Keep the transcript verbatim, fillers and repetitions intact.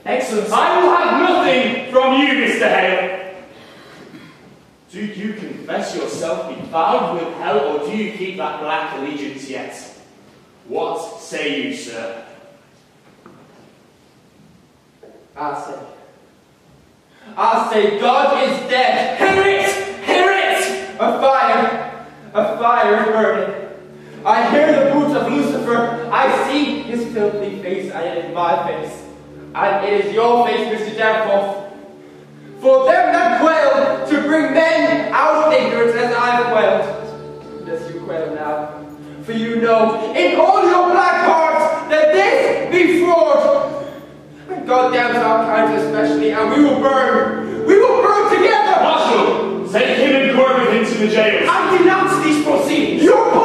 Excellent. I will have nothing from you, Mister Hale. Do you confess yourself befouled with hell, or do you keep that black allegiance yet? What say you, sir? I say, I say God is dead. Hear it! Hear it! A fire, a fire is burning. I hear the boots of Lucifer. I see his filthy face, and it is my face. And it is your face, Mister Danforth. For them that quail, to bring men out of ignorance as I have quailed. Does you quail now? For you know, in all your black hearts, that this be fraud. And God damns our kind especially, and we will burn. We will burn together. Marshal, take him and Corbett into the jail. I denounce these proceedings. Your